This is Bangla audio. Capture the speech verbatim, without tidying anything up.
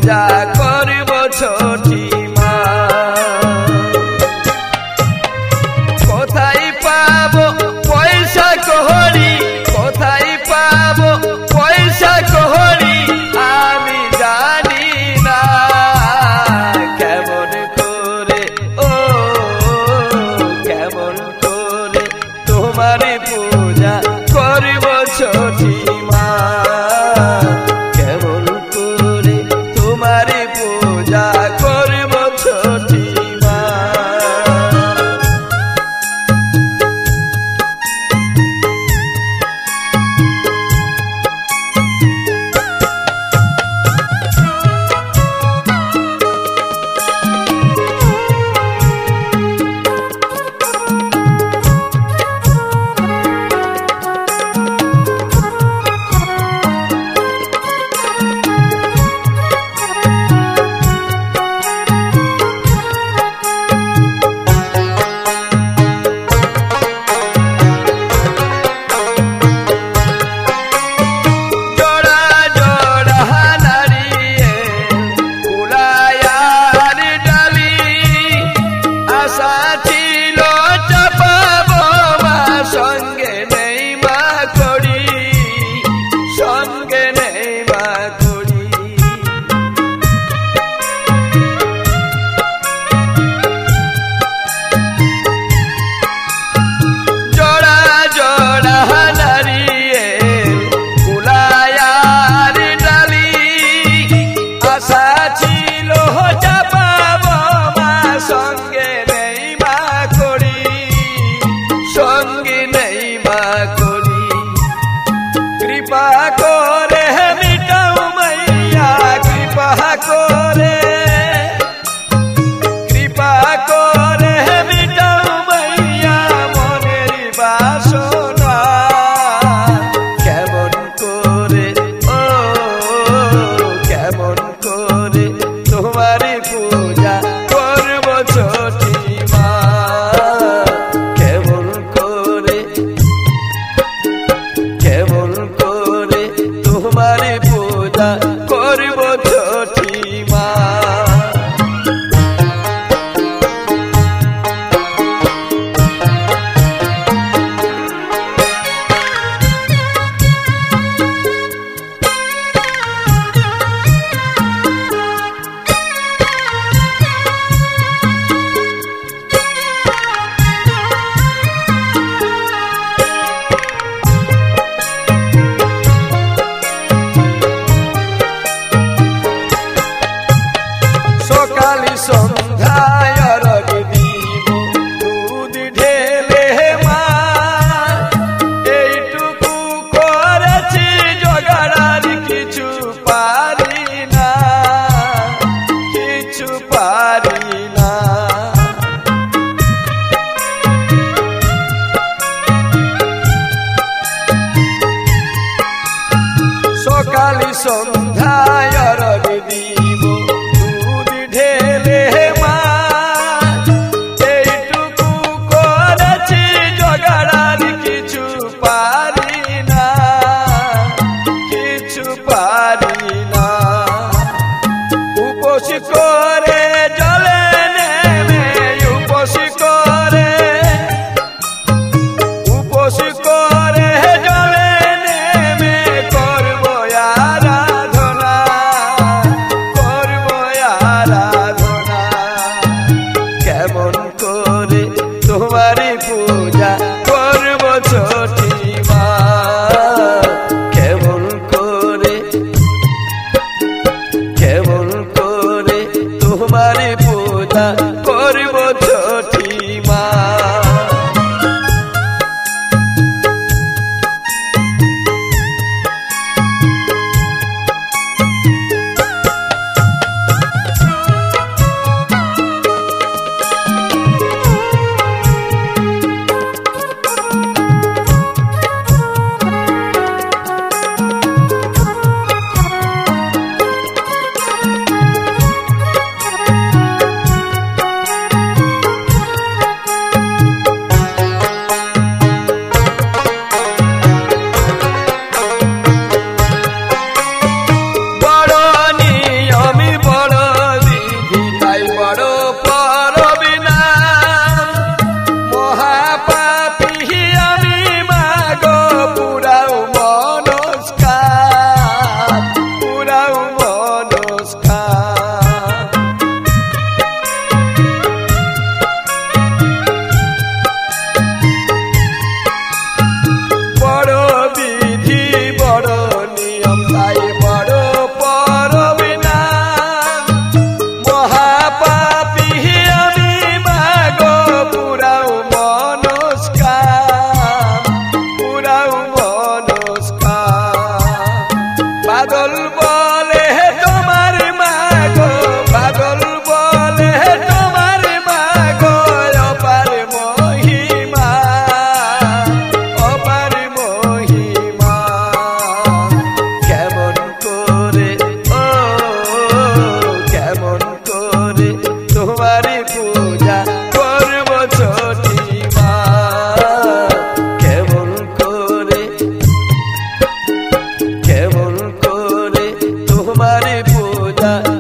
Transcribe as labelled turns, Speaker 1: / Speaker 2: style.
Speaker 1: পূজা করব ছোটি মা। কোথায় পাবো পয়সা কহরি, কোথায় পাবো পয়সা কহরি আমি জানি না। কেমন করে ও কেমন করে তোমার পূজা করব ছোটি মা। কেমন করে তোমার পূজা করব ছোটি মা। কৃপা করে মিটাও মাইয়া, কৃপা করে কৃপা করে মিটাও মাইয়া মনের বাসনা। কেমন করে ও কেমন করে তোমার পূজা করব ছোটি মা। কেমন করে কেমন করে তোমার পূজা করব ছোটি মা। সকালি সন্ধ্যায় অরগ দিব দুধ ঢেলে মা। এইটুকু করেছি জোগাড় আর কিছু পারি না, কিছু পারি না। সকালি সন্ধ্যায় অরগ দিব ঢেলে মা। এইটুকু করেছি জোগাড় আর কিছু পারি না, কিছু পারি না। উপোস করে জলে নেমে উপোস করে উপোস করে জলে নেমে করব আরাধনা, করব আরাধনা। কেমন করে তোমার পূজা করব ছোটি মা। কেমন করে পাগল বলে তোমার মা গো, পাগল বলে তোমার মা গো, অপার মহিমা, অপার মহিমা। কেমন করে ও কেমন করে তোমারই পূজা করব ছোটি মা, কেমন করে কেমন করে তোমারই পূজা